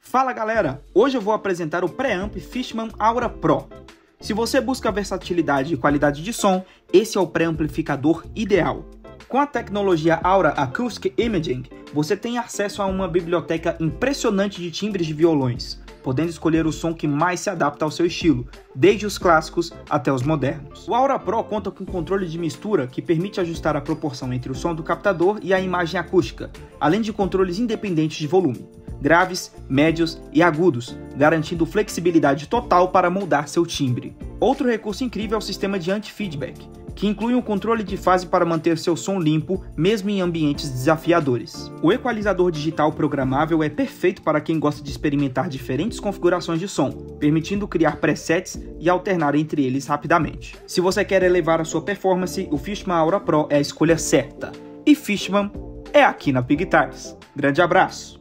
Fala galera, hoje eu vou apresentar o Preamp Fishman Aura Pro. Se você busca versatilidade e qualidade de som, esse é o pré-amplificador ideal. Com a tecnologia Aura Acoustic Imaging, você tem acesso a uma biblioteca impressionante de timbres de violões, podendo escolher o som que mais se adapta ao seu estilo, desde os clássicos até os modernos. O Aura Pro conta com controle de mistura que permite ajustar a proporção entre o som do captador e a imagem acústica, além de controles independentes de volume, graves, médios e agudos, garantindo flexibilidade total para moldar seu timbre. Outro recurso incrível é o sistema de anti-feedback, que inclui um controle de fase para manter seu som limpo, mesmo em ambientes desafiadores. O equalizador digital programável é perfeito para quem gosta de experimentar diferentes configurações de som, permitindo criar presets e alternar entre eles rapidamente. Se você quer elevar a sua performance, o Fishman Aura Pro é a escolha certa. E Fishman é aqui na Pig Guitars. Grande abraço!